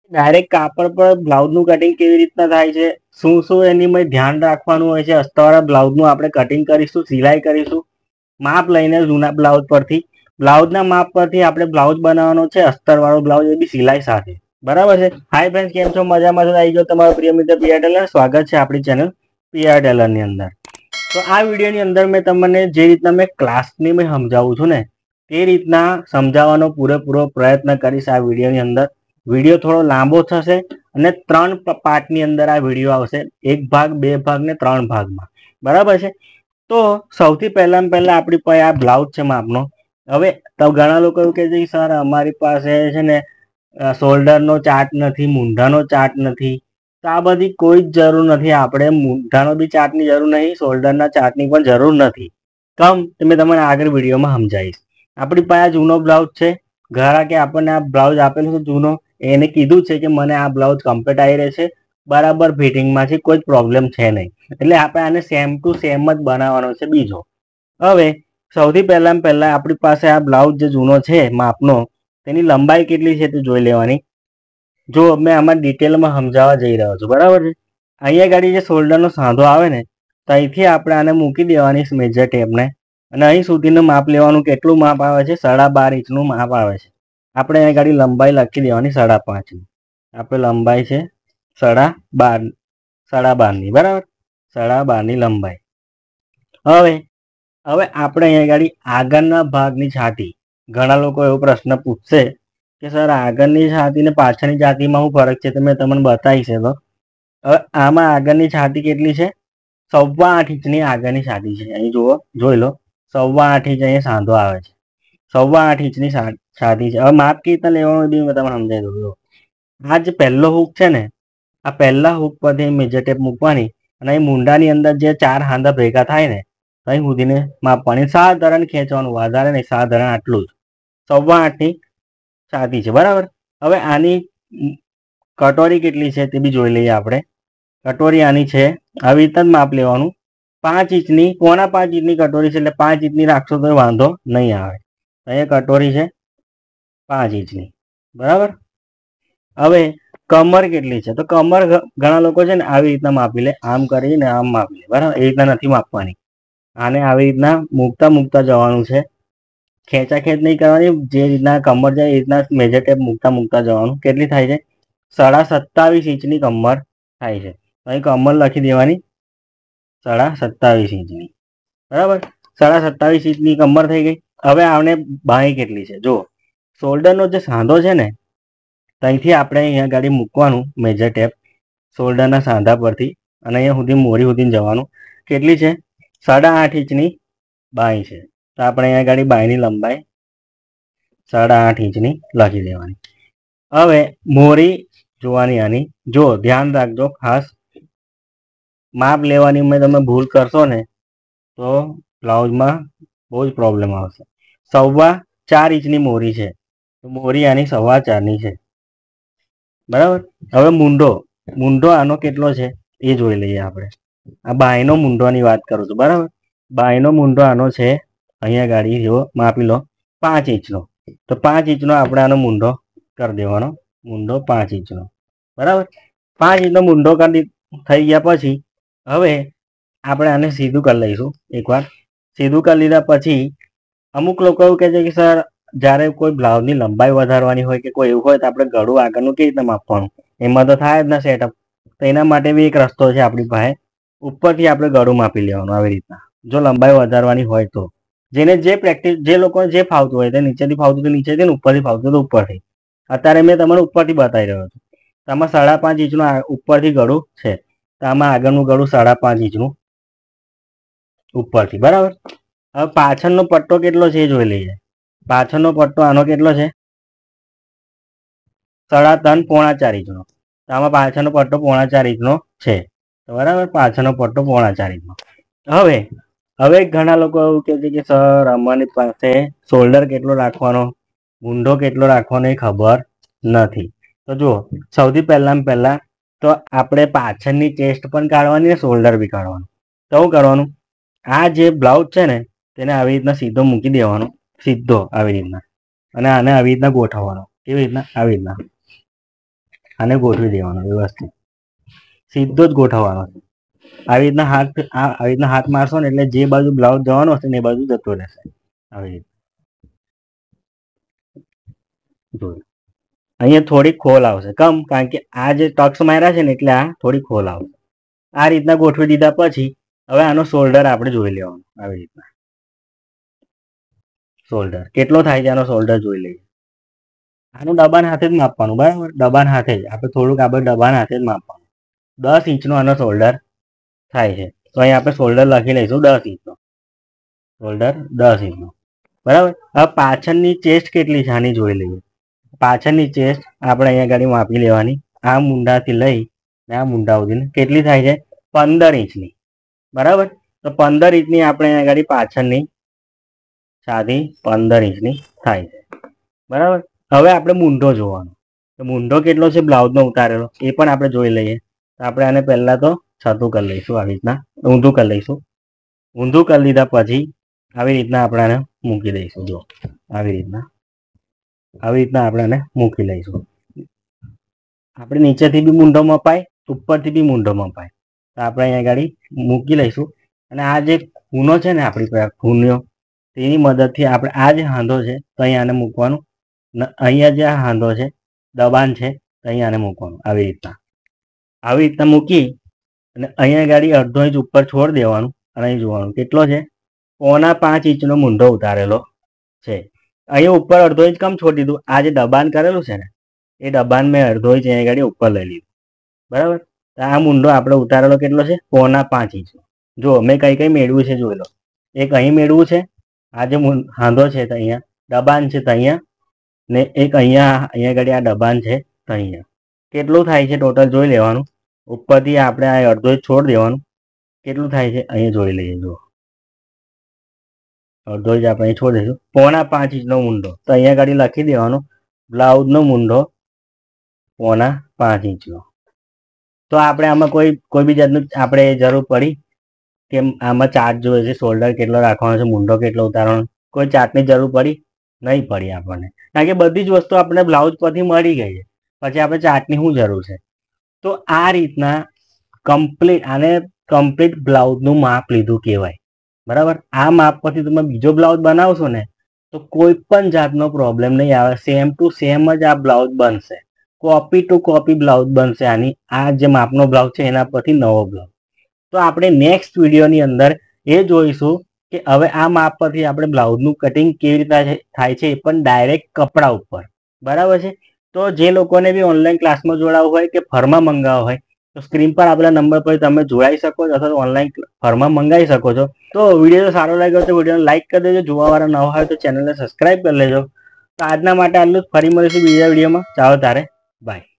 Direct કાપડ પર બ્લાઉઝનું cutting કેવી રીતના થાય છે, શું શું એની મેં ધ્યાન રાખવાનું હોય છે, અસ્તરવાળા બ્લાઉઝનું આપણે કટિંગ કરીશું, સિલાઈ કરીશું, માપ લઈને જૂના બ્લાઉઝ પરથી બ્લાઉઝના માપ પરથી આપણે બ્લાઉઝ બનાવવાનો છે, અસ્તરવાળો બ્લાઉઝ એ બી સિલાઈ સાથે. બરાબર છે. હાય ફ્રેન્ડ્સ, કેમ છો? મજામાં છો? આવી ગયો તમારો પ્રિય મિત્ર પીઆર ટેલર. સ્વાગત છે આપણી ચેનલ પીઆર ટેલરની અંદર. તો આ વિડીયોની અંદર મેં તમને જે રીતના મેં ક્લાસની મેં સમજાવું છું ને તે રીતના સમજાવવાનો પૂરેપૂરો પ્રયત્ન કરીશ આ વિડીયોની અંદર. વિડીયો થોડો લાંબો થશે અને 3 પાર્ટની અંદર આ વિડીયો આવશે. 1 ભાગ, 2 ભાગ ને 3 ભાગમાં. બરાબર છે. તો સૌથી પહેલા આપણી પાસે આ બ્લાઉઝ છે માપનો. હવે તો ઘણા લોકો એવું કહે છે કે સર અમારી પાસે છે ને શોલ્ડરનો ચાર્ટ નથી, મૂંઢાનો ચાર્ટ નથી. તો આ બધી કોઈ જ જરૂર નથી. આપણે મૂંઢાનો બી ચાર્ટની જરૂર નહીં, શોલ્ડરના ચાર્ટની પણ જરૂર નથી. મેં તમને આગળ વિડીયોમાં સમજાવીશ. આપણી પાસે જૂનો બ્લાઉઝ છે. ઘણા કે આપણને આ બ્લાઉઝ આપેલું છે જૂનો, એને કીધું છે કે મને આ બ્લાઉઝ કમ્પ્લીટ આવી રહે છે, બરાબર ફિટિંગમાં છે, કોઈ પ્રોબ્લેમ છે નહીં. એટલે આપણે આને સેમ ટુ સેમ જ બનાવવાનો છે. બીજો હવે સૌથી પહેલા આપણી પાસે આ બ્લાઉઝ જે જૂનો છે માપનો, તેની લંબાઈ કેટલી છે તે જોઈ લેવાની. જો મેં આમાં ડિટેલમાં સમજાવવા જઈ રહ્યો છું. બરાબર છે. અહીંયા ગાડી જે શોલ્ડરનો સાંધો આવે ને, તો અહીંથી આપણે આને મૂકી દેવાની મેજર ટેપને, અને અહીં સુધીનું માપ લેવાનું. કેટલું માપ આવે છે? 12.5 ઇંચનું માપ આવે છે. આપણે અહીંયા ગાડી લંબાઈ લખી દેવાની 5.5. આપણે લંબાઈ છે 12.5ની. બરાબર, 12.5ની લંબાઈ. હવે આપણે અહીંયા ગાડી આગળના ભાગની છાતી. ઘણા લોકો એવો પ્રશ્ન પૂછશે કે સર આગળની છાતી ને પાછળની છાતીમાં શું ફરક છે? તો મેં તમને બતાવી છે. તો હવે આમાં આગળની છાતી કેટલી છે? 8.25 ઇંચની આગળની છાતી છે. અહીં જુઓ, જોઈ લો, 8.25 ઇંચ અહીંયા સાંધો આવે છે. 8.25 ઇંચની છાતી છે. હવે માપ કેવી રીતના લેવાનું એ બી મેં તમને સમજાવી દઉં. આ જે પહેલો હૂક છે ને, આ પહેલા હૂક પરથી મેજર ટેપ મૂકવાની, અને અહીં મૂંડાની અંદર જે 4 હાંધા ભેગા થાય ને, અહીં સુધીને માપવાની. સાધારણ ખેંચવાનું, વધારે નહીં, સાધારણ આટલું જ. 8.25ની છાતી છે. બરાબર. હવે આની કટોરી કેટલી છે તે બી જોઈ લઈએ આપણે. કટોરી આની છે, આવી રીતના જ માપ લેવાનું. 5 ઇંચની, 4.5 ઇંચની કટોરી છે, એટલે 5 ઇંચની રાખશો તો વાંધો નહીં આવે. અહીંયા કટોરી છે 5 ઇંચની. બરાબર. હવે કમર કેટલી છે? તો કમર ઘણા લોકો છે ને આવી રીતના માપી લે, આમ કરીને આમ માપી લે. બરાબર. એ રીતના નથી માપવાની. આને આવી રીતના મૂકતા જવાનું છે. ખેંચાખેંચ નહીં કરવાની. જે રીતના કમર જાય એ રીતના મેજર ટેપ મૂકતા જવાનું. કેટલી થાય છે? 27.5 ઇંચની કમર થાય છે. અહીં કમર લખી દેવાની 27.5 ઇંચની. બરાબર. 27.5 ઇંચની કમર થઈ ગઈ. હવે આને બાંય કેટલી છે? જો શોલ્ડરનો જે સાંધો છે ને, ત્યાંથી આપણે અહીંયા ગાડી મૂકવાનું મેજર ટેપ શોલ્ડરના સાંધા પરથી, અને અહીંયા સુધી મોરી સુધી જવાનું. કેટલી છે? 8.5 ઇંચની બાંય છે. તો આપણે અહીંયા ગાડી બાંયની લંબાઈ 8.5 ઇંચની લખી દેવાની. હવે મોરી જોવાની આની. જો ધ્યાન રાખજો, ખાસ માપ લેવાની મેં તમે ભૂલ કરશો ને તો બ્લાઉઝમાં બહુ જ પ્રોબ્લેમ આવશે. 4.25 ઇંચની મોરી છે, તો મોરી આની 4.25ની છે. બરાબર. હવે મૂંઢો આનો કેટલો છે એ જોઈ લઈએ આપણે. આ બાયનો મૂંઢોની વાત કરું છું. બરાબર. બાયનો મૂંઢો આનો છે, અહીંયા ગાડી જો માપી લો 5 ઇંચનો. તો 5 ઇંચનો આપણે આનો મૂંઢો કરી દેવાનો. મૂંઢો 5 ઇંચનો. બરાબર. 5 ઇંચનો મૂંઢો થઈ ગયા પછી હવે આપણે આને સીધું કરી લઈશું. એકવાર સીધું કરી લીધા પછી અમુક લોકો એવું કહે છે કે સર જ્યારે કોઈ બ્લાઉઝની લંબાઈ વધારવાની હોય કે કોઈ એવું હોય તો આપણે ગળું આગળનું કેવી રીતે માપવાનું? એમાં તો થાય જ ના સેટઅપ. તો એના માટે બી એક રસ્તો છે આપણી પાસે. ઉપરથી આપણે ગળું માપી લેવાનું આવી રીતના, જો લંબાઈ વધારવાની હોય તો. જેને જે પ્રેક્ટિસ, જે લોકોને જે ફાવતું હોય તે નીચેથી ફાવતું તો નીચેથી ને ઉપરથી ફાવતું તો ઉપરથી. અત્યારે મેં તમને ઉપરથી બતાવી રહ્યો છું. તો આમાં 5.5 ઇંચનું ઉપરથી ગળું છે, તો આમાં આગળનું ગળું 5.5 ઇંચનું ઉપરથી. બરાબર. હવે પાછળનો પટ્ટો કેટલો છે એ જોઈ લઈએ. પાછળનો પટ્ટો આનો કેટલો છે? 3.5 પોણા 4 ઇંચનો. તો આમાં પાછળનો પટ્ટો 4.5 ઇંચનો છે. તો બરાબર, પાછળનો પટ્ટો 4.5 ઇંચનો. હવે ઘણા લોકો એવું કહે છે કે સર અમારી પાસે શોલ્ડર કેટલો રાખવાનો, મૂંઢો કેટલો રાખવાનો એ ખબર નથી. તો જુઓ, સૌથી પહેલા તો આપણે પાછળની ચેસ્ટ પણ કાઢવાની ને શોલ્ડર બી કાઢવાનું. તો શું કરવાનું? આ જે બ્લાઉઝ છે ને તેને આવી રીતના સીધો મૂકી દેવાનો, સીધો આવી રીતના, અને આને આવી રીતના ગોઠવવાનો. કેવી રીતના? આવી રીતના. આને ગોઠવી દેવાનો વ્યવસ્થિત, સીધો જ ગોઠવવાનો છે. આવી રીતના હાથ મારશો ને એટલે જે બાજુ બ્લાઉઝ જવાનો હશે ને એ બાજુ જતો રહેશે. આવી રીતે જોયું. અહીંયા થોડી ખોલ આવશે, કારણ કે આ જે ટક્સ માર્યા છે ને એટલે આ થોડી ખોલ આવશે. આ રીતના ગોઠવી દીધા પછી હવે આનો શોલ્ડર આપણે જોઈ લેવાનો. આવી રીતના શોલ્ડર કેટલો થાય છે આનો શોલ્ડર જોઈ લઈએ. આનું દબાણ હાથે જ માપવાનું, બરાબર? દબાણ હાથે જ આપણે થોડુંક દબાણ હાથે જ માપવાનું. 10 ઇંચનો આનો શોલ્ડર થાય છે. તો અહીં આપણે શોલ્ડર લખી લઈશું 10 ઇંચનો. શોલ્ડર 10 ઇંચનો, બરાબર? હવે પાછળની ચેસ્ટ કેટલી છે આની જોઈ લઈએ. પાછળની ચેસ્ટ આપણે અહીંયા ગાડી માપી લેવાની. આ મુંડાથી લઈ ને આ મુંડા સુધીની કેટલી થાય છે? 15 ઇંચની, બરાબર? તો 15 ઇંચની આપણે અહીંયા ગાડી પાછળની છાતી 15 ઇંચની થાય છે, બરાબર? હવે આપણે મૂંઢો જોવાનો. તો મૂંઢો કેટલો છે બ્લાઉઝનો ઉતારેલો એ પણ આપણે જોઈ લઈએ. તો આપણે આને પહેલા તો છતું કરી લઈશું, આવી રીતના ઊંધું કરી લઈશું. ઊંધું કરી લીધા પછી આવી રીતના આપણે આને મૂકી દઈશું. જો આવી રીતના આપણે આને મૂકી લઈશું. આપણે નીચેથી બી મૂંઢો મપાય, ઉપરથી બી મૂંઢો મપાય. તો આપણે અહીંયા ગાડી મૂકી લઈશું. અને આ જે ખૂનો છે ને આપણી પાસે ખૂનો, તેની મદદથી આપણે આ જે હાંધો છે તો અહીંયા આને મૂકવાનું. અહીંયા જે આ હાંધો છે દબાણ છે તો અહીંયા આને મૂકવાનું. આવી રીતના મૂકી અને અહીંયા ગાડી અડધો ઇંચ ઉપર છોડ દેવાનું. અને અહીં જોવાનું કેટલો છે? 4.5 ઇંચનો મૂંઢો ઉતારેલો છે. અહીંયા ઉપર અડધો ઇંચ કમ છોડી દીધું? આ જે દબાણ કરેલું છે ને એ દબાણ મેં અડધો ઇંચ અહીંયા ગાડી ઉપર લઈ લીધું, બરાબર? તો આ મૂંઢો આપણે ઉતારેલો કેટલો છે? 4.5 ઇંચ. જો મેં કઈ મેળવ્યું છે જોઈ લો. એક અહીં મેળવું છે, આ જે હાંધો છે તો અહીંયા દબાણ છે તો અહીંયા, ને એક અહીંયા ગાડી આ દબાણ છે તો અહીંયા. કેટલું થાય છે ટોટલ જોઈ લેવાનું. ઉપરથી આપણે આ અડધો ઇંચ છોડ દેવાનું. કેટલું થાય છે અહીંયા જોઈ લઈએ. જો અડધો ઇંચ આપણે અહીં છોડ દઈશું. 4.5 ઇંચનો મૂંઢો તો અહીંયા ગાડી લખી દેવાનો બ્લાઉઝનો મૂંઢો 4.5 ઇંચનો. તો આપણે આમાં કોઈ બી જાતનું આપણે જરૂર પડી કે આમાં ચાર્ટ જોઈએ છે, શોલ્ડર કેટલો રાખવાનો છે, મૂંઢો કેટલો ઉતારવાનો, કોઈ ચાર્ટની જરૂર પડી નહીં પડી આપણને, કારણ કે બધી જ વસ્તુ આપણે બ્લાઉઝ પરથી મળી ગઈ છે. પછી આપણે ચાર્ટની શું જરૂર છે? તો આ રીતના કમ્પ્લીટ બ્લાઉઝનું માપ લીધું કહેવાય, બરાબર? આ માપ પરથી તમે બીજો બ્લાઉઝ બનાવશો ને તો કોઈ પણ જાતનો પ્રોબ્લેમ નહીં આવે. સેમ ટુ સેમ જ આ બ્લાઉઝ બનશે. કોપી ટુ કોપી બ્લાઉઝ બનશે આની. આ જે માપનો બ્લાઉઝ છે એના પરથી નવો બ્લાઉઝ. તો આપણે નેક્સ્ટ વિડીયોની અંદર એ જોઈશું કે હવે આ માપ પરથી આપણે બ્લાઉઝનું કટિંગ કેવી રીતે થાય છે, એ પણ ડાયરેક્ટ કપડા ઉપર, બરાબર છે? તો જે લોકોને બી ઓનલાઈન ક્લાસમાં જોડાવવું હોય કે ફરમાં મંગાવવા હોય તો સ્ક્રીન પર આપેલા નંબર પર તમે જોડાઈ શકો છો અથવા ઓનલાઈન ફરમાં મંગાવી શકો છો. તો વિડીયો સારો લાગ્યો તો વિડીયોને લાઈક કરી દેજો. જોવાવાળા નવા હોય તો ચેનલને સબસ્ક્રાઈબ કરી લેજો. તો આજના માટે આટલું જ. ફરી મળીશું બીજા વિડીયોમાં. ચાલો તારે બાય.